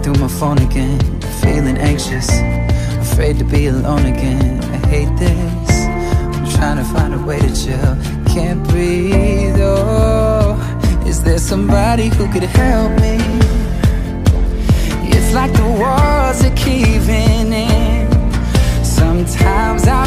through my phone again, feeling anxious, afraid to be alone again. I hate this, I'm trying to find a way to chill. Can't breathe, oh, is there somebody who could help me? It's like the walls are caving in. Sometimes I